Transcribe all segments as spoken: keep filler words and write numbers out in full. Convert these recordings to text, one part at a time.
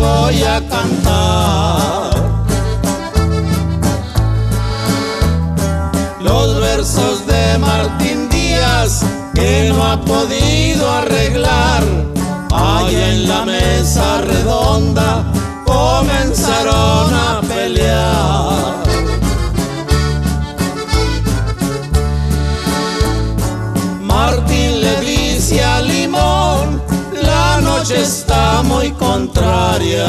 voy a cantar. Los versos de Martín Díaz que no ha podido arreglar, allá en la mesa redonda comenzaron a pelear. Martín le dice a Limón: la noche está muy contraria.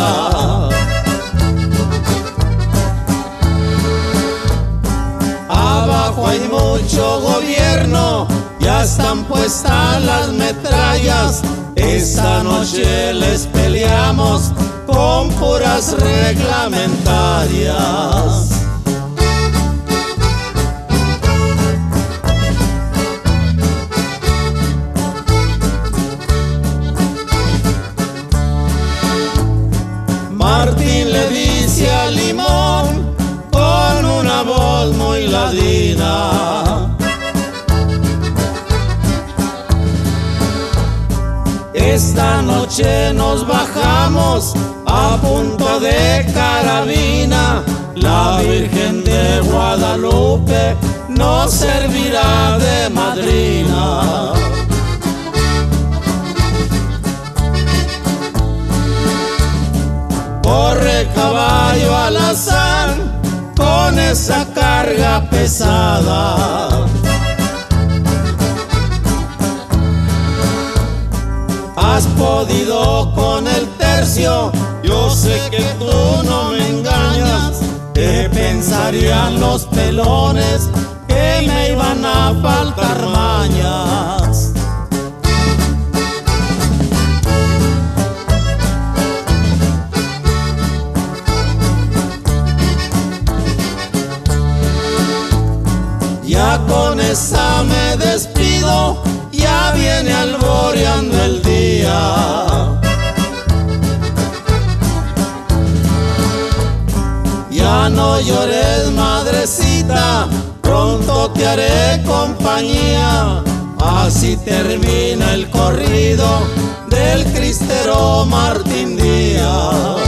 Abajo hay mucho gobierno, ya están puestas las metrallas. Esta noche les peleamos con puras reglamentarias. Martín le dice a Limón con una voz muy ladina: esta noche nos bajamos a punto de carabina. La Virgen de Guadalupe nos servirá de madrina. Corre caballo alazán con esa carga pesada. Has podido con el tercio, yo sé que tú no me engañas. ¿Qué pensarían los pelones que me iban a faltar mañas? Ya con esa me despido, ya viene alboreando el día. Ya no llores, madrecita, pronto te haré compañía. Así termina el corrido del cristero Martín Díaz.